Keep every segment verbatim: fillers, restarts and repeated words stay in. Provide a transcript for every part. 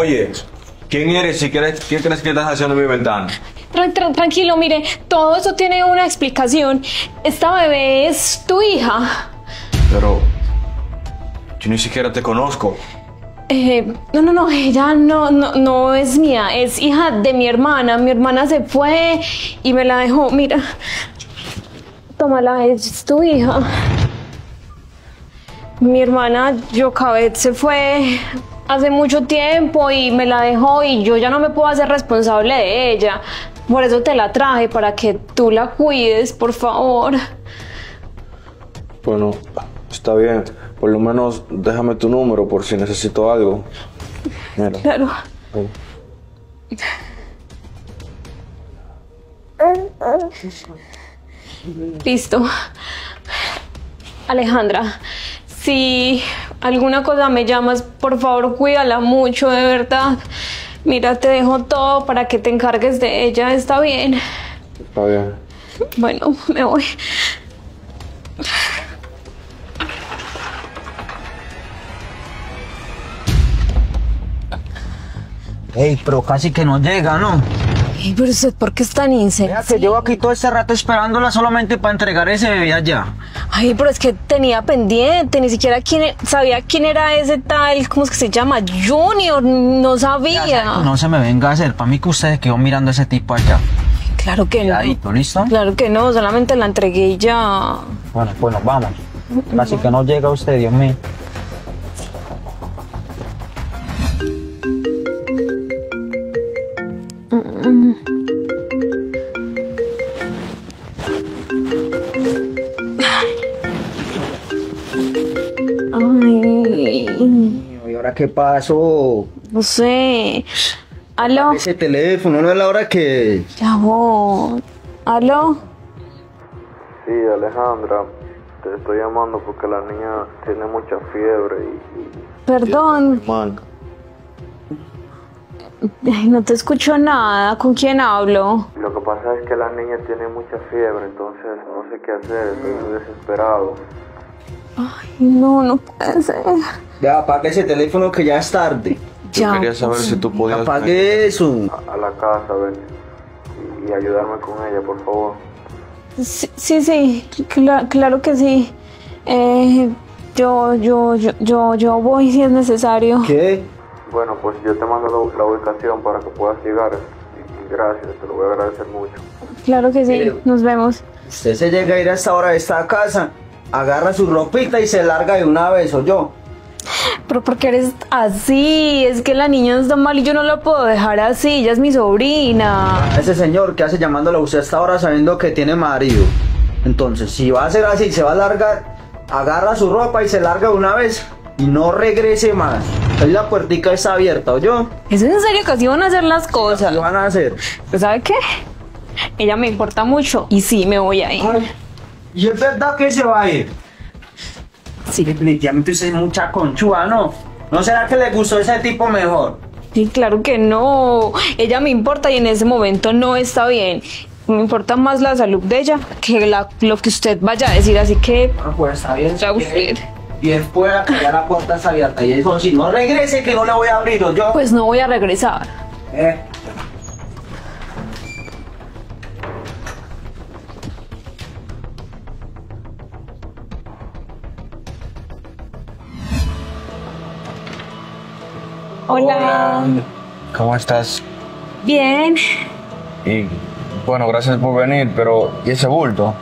Oye, ¿quién eres y qué, qué crees que estás haciendo en mi ventana? Tran- tran- tranquilo, mire, todo eso tiene una explicación. Esta bebé es tu hija. Pero yo ni siquiera te conozco. Eh, no, no, no, ella no, no, no es mía, es hija de mi hermana. Mi hermana se fue y me la dejó. Mira, tómala, es tu hija. Mi hermana Yocabet se fue hace mucho tiempo y me la dejó y yo ya no me puedo hacer responsable de ella. Por eso te la traje, para que tú la cuides, por favor. Bueno, está bien. Por lo menos déjame tu número por si necesito algo. Mira. Claro. Listo. Alejandra, si alguna cosa me llamas, por favor cuídala mucho, de verdad. Mira, te dejo todo para que te encargues de ella, ¿está bien? Está bien. Bueno, me voy. Ey, pero casi que no llega, ¿no? Ey, pero usted, ¿por qué es tan Vea insensible? que llevo aquí todo este rato esperándola solamente para entregar ese bebé allá. Ay, pero es que tenía pendiente, ni siquiera quién e- sabía quién era ese tal, ¿cómo es que se llama? Junior, no sabía. No se me venga a hacer, para mí que usted quedó mirando a ese tipo allá. Claro que no. Cuidadito, ¿listo? Claro que no, solamente la entregué y ya. Bueno, pues nos vamos. Casi que no llega usted, Dios mío. Ay, ¿Y ahora qué pasó? no sé. ¿Aló? Ese teléfono no es la hora que... Ya voy. ¿Aló? Sí, Alejandra, te estoy llamando porque la niña tiene mucha fiebre y... y Perdón. man, Ay, no te escucho nada. ¿Con quién hablo? lo que pasa es que la niña tiene mucha fiebre, entonces no sé qué hacer, estoy muy desesperado. Ay, no, no puede ser. Ya, apague ese teléfono que ya es tarde. Ya. Yo quería saber si tú podías Apague eso. a, a la casa, ven, y, y ayudarme con ella, por favor. Sí, sí, sí, cla- claro que sí. Eh, yo, yo, yo, yo, yo voy si es necesario. ¿Qué? Bueno, pues yo te mando la, la ubicación para que puedas llegar. Y, y gracias, te lo voy a agradecer mucho. Claro que sí, Pero- nos vemos. Usted se llega a ir a esta hora de esta casa, agarra su ropita y se larga de una vez, ¿o yo? Pero ¿por qué eres así? Es que la niña está mal y yo no la puedo dejar así, ella es mi sobrina. Ese señor que hace llamándole a usted a esta hora sabiendo que tiene marido. Entonces, si va a ser así, se va a largar, agarra su ropa y se larga de una vez y no regrese más. Ahí la puertica está abierta, ¿o yo? ¿Es en serio que así van a hacer las cosas? ¿Qué van a hacer? Pues, ¿sabe qué? Ella me importa mucho y sí, me voy a ir. Ay, ¿y es verdad que se va a ir? Sí. Definitivamente usted es mucha conchuda, ¿no? ¿No será que le gustó ese tipo mejor? Sí, claro que no. Ella me importa y en ese momento no está bien. Me importa más la salud de ella que la- lo que usted vaya a decir, así que Ah, pues está bien. ya usted. Y después que ya la puerta está abierta. Y eso, si no regrese, que no le voy a abrir, ¿o yo? Pues no voy a regresar. Eh. Hola. ¿Cómo estás? Bien. Y bueno, gracias por venir, pero ¿y ese bulto?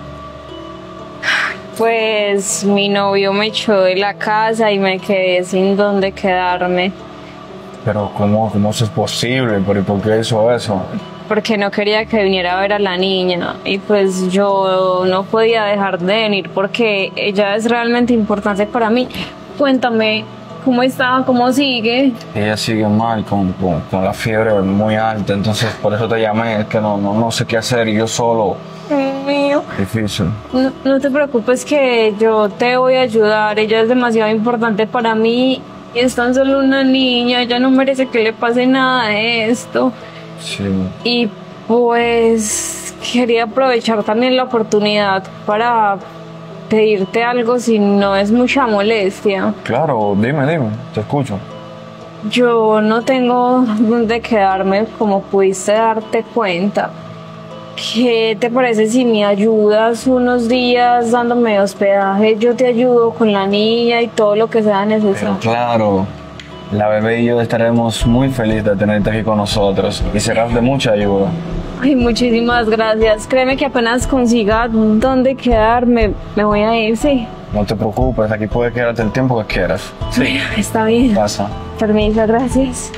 Pues mi novio me echó de la casa y me quedé sin dónde quedarme. Pero ¿cómo, cómo eso es posible? ¿Pero y por qué hizo eso? Porque no quería que viniera a ver a la niña. Y pues yo no podía dejar de venir porque ella es realmente importante para mí. Cuéntame, ¿cómo está? ¿Cómo sigue? Ella sigue mal, con, con, con la fiebre muy alta, entonces por eso te llamé, es que no, no, no sé qué hacer y yo solo. Dios mío. Difícil. No, no te preocupes que yo te voy a ayudar. Ella es demasiado importante para mí. Y es tan solo una niña. Ella no merece que le pase nada de esto. Sí. Y pues quería aprovechar también la oportunidad para pedirte algo si no es mucha molestia. Claro, dime, dime, te escucho. yo no tengo dónde quedarme, como pudiste darte cuenta. ¿Qué te parece si me ayudas unos días dándome hospedaje? Yo te ayudo con la niña y todo lo que sea necesario. Pero claro, la bebé y yo estaremos muy felices de tenerte aquí con nosotros y serás de mucha ayuda. Ay, muchísimas gracias. Créeme que apenas consiga dónde quedarme, me voy a ir, sí. No te preocupes, aquí puedes quedarte el tiempo que quieras. Sí. Está bien. Pasa. Permiso, gracias.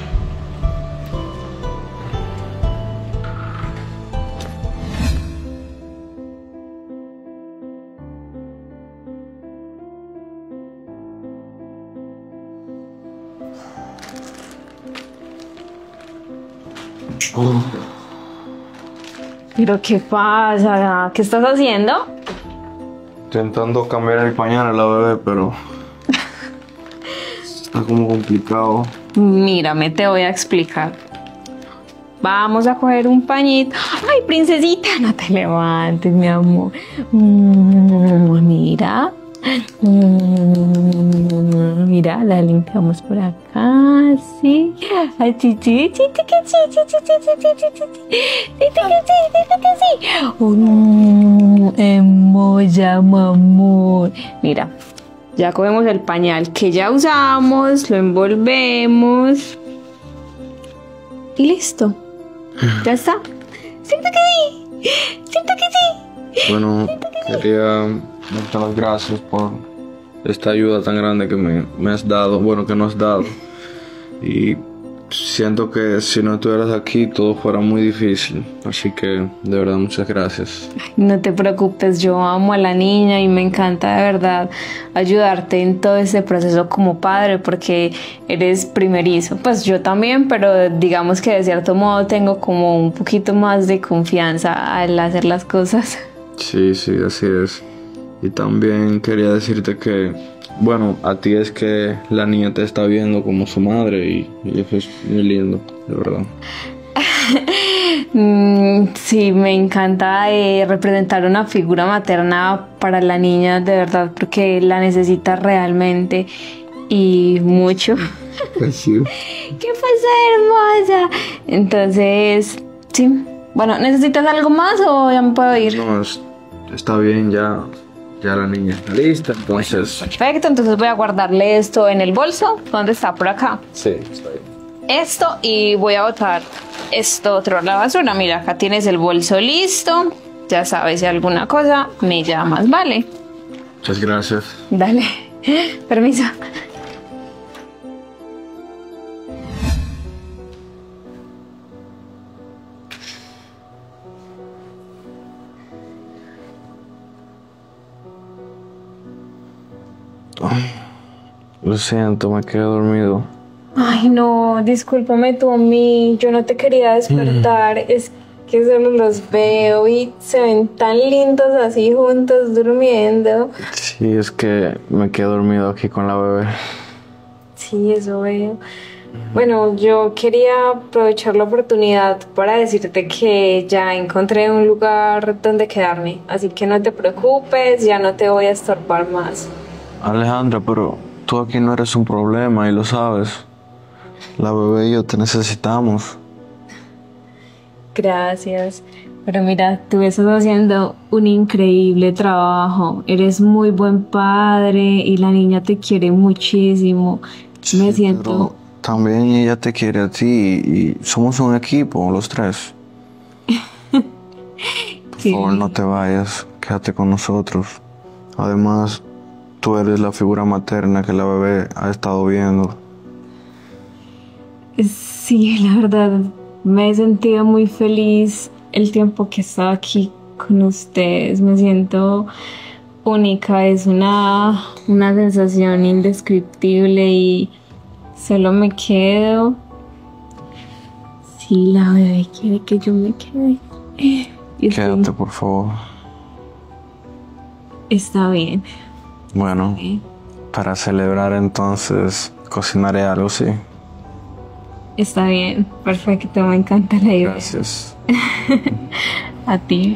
¿Pero qué pasa? ¿Qué estás haciendo? Intentando cambiar el pañal a la bebé, pero está como complicado. Mírame, te voy a explicar. Vamos a coger un pañito. Ay, princesita, no te levantes, mi amor. Mm, mira. Mm, mira, la limpiamos por acá, sí. Ay, sí, sí, sí, sí, sí, sí, sí, sí, sí, sí, sí, hermosa, mi amor. Mira, ya cogemos el pañal que ya usamos, lo envolvemos y listo. Ya está. ¿Cierto que sí? ¿Cierto que sí? Bueno, quería darte las gracias por esta ayuda tan grande que me, me has dado, bueno, que nos has dado. Y siento que si no estuvieras aquí todo fuera muy difícil. Así que, de verdad, muchas gracias. No te preocupes, yo amo a la niña y me encanta de verdad ayudarte en todo este proceso como padre porque eres primerizo. Pues yo también, pero digamos que de cierto modo tengo como un poquito más de confianza al hacer las cosas. Sí, sí, así es. Y también quería decirte que, bueno, a ti es que la niña te está viendo como su madre y, y eso es muy lindo, de verdad. mm, sí, me encanta eh, representar una figura materna para la niña, de verdad, porque la necesita realmente y mucho. Pues sí. ¿Qué pasa, hermosa? Entonces, sí. Bueno, ¿necesitas algo más o ya me puedo ir? No, es- está bien, ya, ya la niña está lista, entonces... Perfecto, entonces voy a guardarle esto en el bolso. ¿Dónde está? Por acá. Sí, está bien. Esto y voy a botar esto otro a la basura. Mira, acá tienes el bolso listo. Ya sabes, si alguna cosa me llamas, ¿vale? Muchas gracias. Dale. Permiso. Lo siento, me quedé dormido. Ay, no, discúlpame tú a mí. Yo no te quería despertar. Es que solo los veo y se ven tan lindos así juntos durmiendo. Sí, es que me quedé dormido aquí con la bebé. Sí, eso veo. Bueno, yo quería aprovechar la oportunidad para decirte que ya encontré un lugar donde quedarme. Así que no te preocupes, ya no te voy a estorbar más. Alejandra, pero tú aquí no eres un problema y lo sabes. La bebé y yo te necesitamos. Gracias. Pero mira, tú estás haciendo un increíble trabajo. Eres muy buen padre y la niña te quiere muchísimo. Sí, Me siento... pero también ella te quiere a ti y somos un equipo, los tres. Por Sí. favor, no te vayas, quédate con nosotros. Además, tú eres la figura materna que la bebé ha estado viendo. Sí, la verdad, me he sentido muy feliz el tiempo que he estado aquí con ustedes. Me siento única, es una, una sensación indescriptible y solo me quedo si la bebé quiere que yo me quede. Y Quédate, sí, por favor. está bien. Bueno, ¿Eh? para celebrar entonces, cocinaré algo, sí. Está bien, perfecto, me encanta la idea. Gracias. A ti.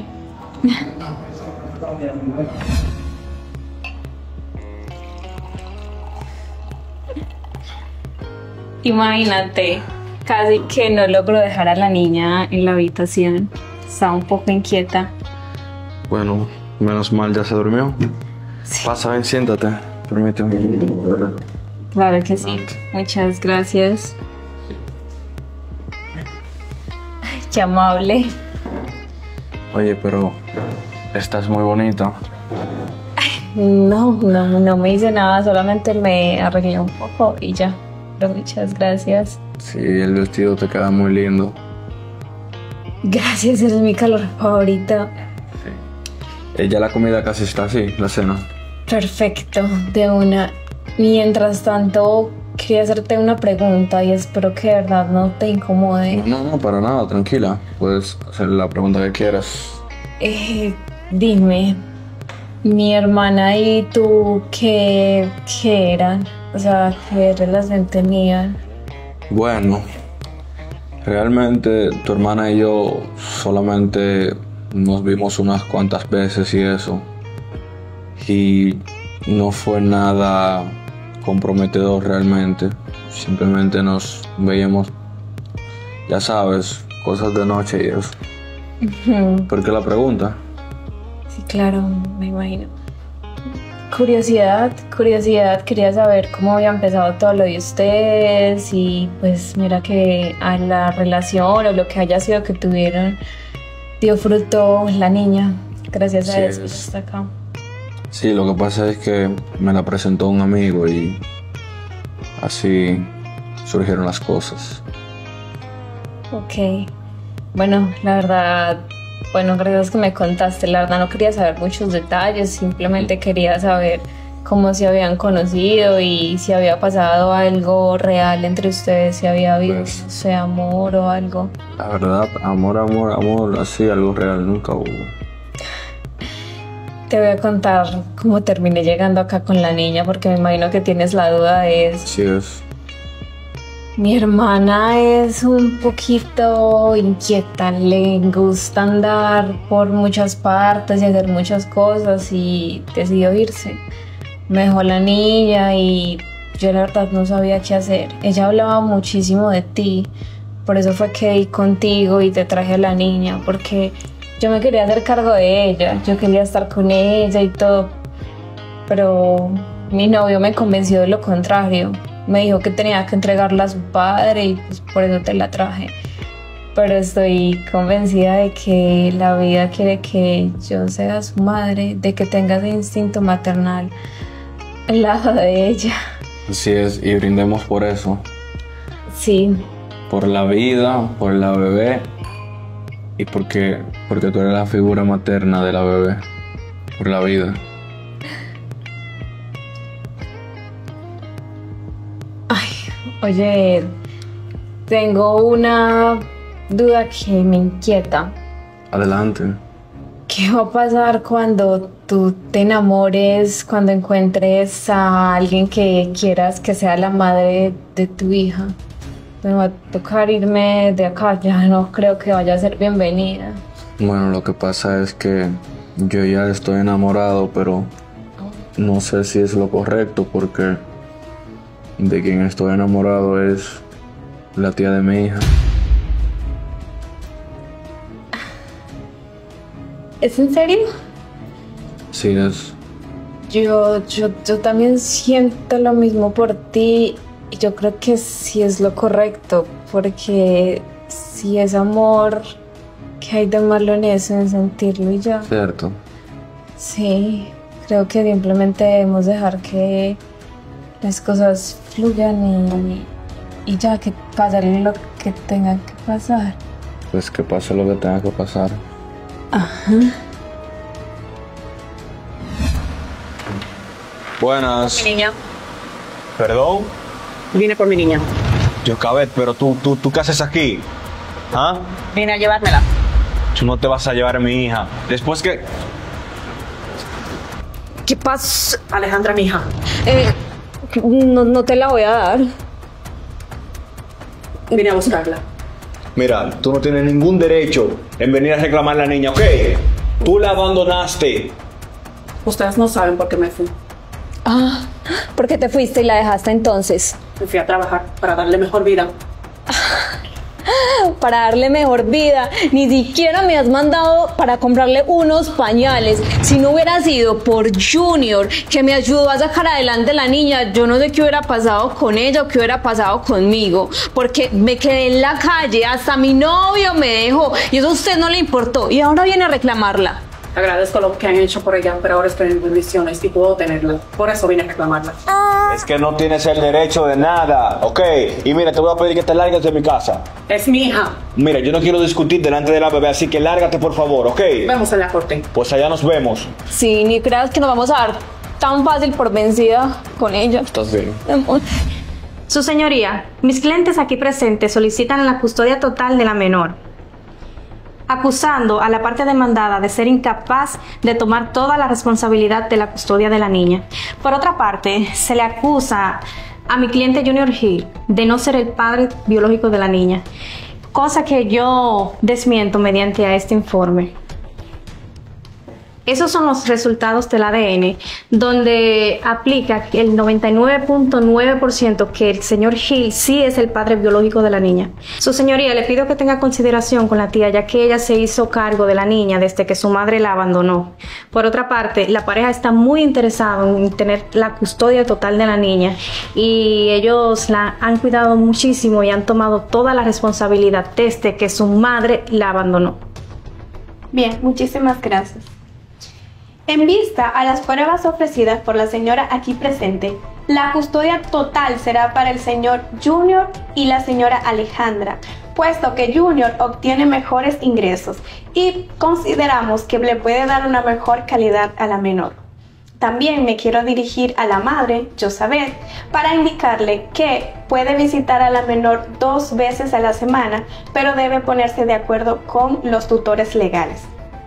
Imagínate, casi que no logro dejar a la niña en la habitación. Está un poco inquieta. Bueno, menos mal ya se durmió. Sí. Pasa, ven, siéntate. Permíteme. Claro que sí. Muchas gracias. Ay, qué amable. Oye, pero estás muy bonita. No, no, no me hice nada, solamente me arreglé un poco y ya. Pero muchas gracias. Sí, el vestido te queda muy lindo. Gracias, eres mi calor favorito. Sí. Eh, ya la comida casi está así, la cena. Perfecto, de una. Mientras tanto, quería hacerte una pregunta y espero que de verdad no te incomode. No, no, para nada, tranquila. Puedes hacer la pregunta que quieras. Eh, dime, mi hermana y tú, ¿qué, qué eran? O sea, ¿qué relación tenían? Bueno, realmente tu hermana y yo solamente nos vimos unas cuantas veces y eso. Y no fue nada comprometedor realmente. Simplemente nos veíamos, ya sabes, cosas de noche y eso. ¿Por qué la pregunta? Sí, claro, me imagino. Curiosidad, curiosidad, quería saber cómo había empezado todo lo de ustedes y pues mira que a la relación o lo que haya sido que tuvieron dio fruto la niña. Gracias a Sí, eso es- está acá. Sí, lo que pasa es que me la presentó un amigo y así surgieron las cosas. Ok. Bueno, la verdad, bueno, gracias que me contaste. La verdad no quería saber muchos detalles, simplemente quería saber cómo se habían conocido y si había pasado algo real entre ustedes, si había habido, Pues- no sé, amor o algo. La verdad, amor, amor, amor, así algo real nunca hubo. Te voy a contar cómo terminé llegando acá con la niña, porque me imagino que tienes la duda de eso. Así es. Mi hermana es un poquito inquieta, le gusta andar por muchas partes y hacer muchas cosas y decidió irse. Me dejó la niña y yo la verdad no sabía qué hacer. Ella hablaba muchísimo de ti, por eso fue que di contigo y te traje a la niña, porque yo me quería hacer cargo de ella, yo quería estar con ella y todo, pero mi novio me convenció de lo contrario. Me dijo que tenía que entregarla a su padre y pues por eso te la traje. Pero estoy convencida de que la vida quiere que yo sea su madre, de que tenga ese instinto maternal al lado de ella. Así es, y brindemos por eso. Sí, Por la vida, por la bebé y porque, porque tú eres la figura materna de la bebé. Por la vida. oye, tengo una duda que me inquieta. Adelante. ¿Qué va a pasar cuando tú te enamores, cuando encuentres a alguien que quieras que sea la madre de tu hija? Me va a tocar irme de acá, ya no creo que vaya a ser bienvenida. Bueno, lo que pasa es que yo ya estoy enamorado, pero no sé si es lo correcto porque de quien estoy enamorado es la tía de mi hija. ¿Es en serio? Sí es. Yo, yo, yo también siento lo mismo por ti y yo creo que sí es lo correcto, porque si es amor, ¿qué hay de malo en eso, en sentirlo y ya? Cierto. Sí, creo que simplemente debemos dejar que las cosas fluyan y, y ya, que pase lo que tenga que pasar. Pues que pase lo que tenga que pasar. Ajá. Buenas. Mi niña. ¿Perdón? Vine por mi niña. Jocabet, pero tú, tú, ¿tú qué haces aquí? ¿Ah? Vine a llevármela. Tú no te vas a llevar a mi hija. Después que... ¿Qué pasa? Alejandra, mi hija. Eh, no, no te la voy a dar. Vine a buscarla. Mira, tú no tienes ningún derecho en venir a reclamar a la niña, ¿ok? Tú la abandonaste. Ustedes no saben por qué me fui. Ah, ¿por qué te fuiste y la dejaste entonces? Me fui a trabajar para darle mejor vida. Para darle mejor vida, ni siquiera me has mandado para comprarle unos pañales. Si no hubiera sido por Junior, que me ayudó a sacar adelante a la niña, yo no sé qué hubiera pasado con ella o qué hubiera pasado conmigo, porque me quedé en la calle, hasta mi novio me dejó y eso a usted no le importó y ahora viene a reclamarla. Agradezco lo que han hecho por ella, pero ahora estoy en condiciones y puedo tenerla. Por eso vine a reclamarla. Es que no tienes el derecho de nada, ¿ok? Y mira, te voy a pedir que te largues de mi casa. Es mi hija. Mira, yo no quiero discutir delante de la bebé, así que lárgate por favor, ¿ok? Vemos en la corte. Pues allá nos vemos. Sí, ni creas que nos vamos a dar tan fácil por vencida con ella. Estás bien. Amor. Su señoría, mis clientes aquí presentes solicitan la custodia total de la menor, acusando a la parte demandada de ser incapaz de tomar toda la responsabilidad de la custodia de la niña. Por otra parte, se le acusa a mi cliente Junior Hill de no ser el padre biológico de la niña, cosa que yo desmiento mediante a este informe. Esos son los resultados del A D N, donde aplica el noventa y nueve punto nueve por ciento que el señor Hill sí es el padre biológico de la niña. Su señoría, le pido que tenga consideración con la tía, ya que ella se hizo cargo de la niña desde que su madre la abandonó. Por otra parte, la pareja está muy interesada en tener la custodia total de la niña y ellos la han cuidado muchísimo y han tomado toda la responsabilidad desde que su madre la abandonó. Bien, muchísimas gracias. En vista a las pruebas ofrecidas por la señora aquí presente, la custodia total será para el señor Junior y la señora Alejandra, puesto que Junior obtiene mejores ingresos y consideramos que le puede dar una mejor calidad a la menor. También me quiero dirigir a la madre, Josabeth, para indicarle que puede visitar a la menor dos veces a la semana, pero debe ponerse de acuerdo con los tutores legales.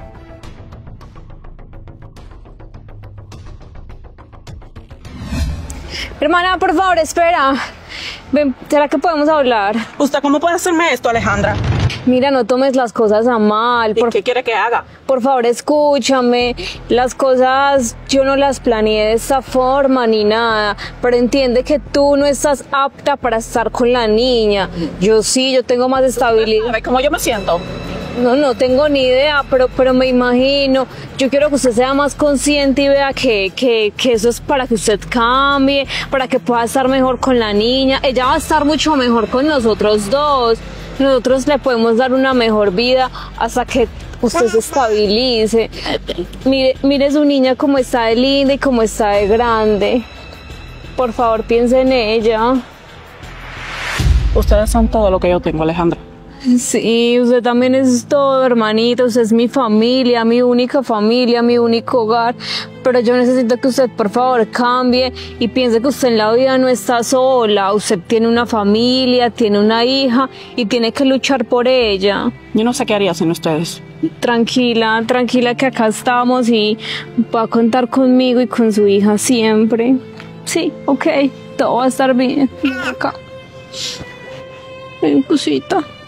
Hermana, por favor, espera. Ven, ¿será que podemos hablar? ¿Usted cómo puede hacerme esto, Alejandra? Mira, no tomes las cosas a mal. ¿Y Por, qué quiere que haga? por favor, escúchame. Las cosas yo no las planeé de esta forma ni nada, pero entiende que tú no estás apta para estar con la niña. Yo sí, yo tengo más estabilidad. ¿Sabe cómo yo me siento? No, no tengo ni idea, pero, pero me imagino. Yo quiero que usted sea más consciente y vea que, que, que eso es para que usted cambie, para que pueda estar mejor con la niña. Ella va a estar mucho mejor con nosotros dos. Nosotros le podemos dar una mejor vida hasta que usted se estabilice. Mire, mire su niña como está de linda y como está de grande. Por favor, piense en ella. Ustedes son todo lo que yo tengo, Alejandra. Sí, usted también es todo, hermanita. Usted es mi familia, mi única familia, mi único hogar. Pero yo necesito que usted, por favor, cambie y piense que usted en la vida no está sola. Usted tiene una familia, tiene una hija y tiene que luchar por ella. Yo no sé qué haría sin ustedes. Tranquila, tranquila que acá estamos y va a contar conmigo y con su hija siempre. Sí, ok, todo va a estar bien. Ven acá. Ven, cosita.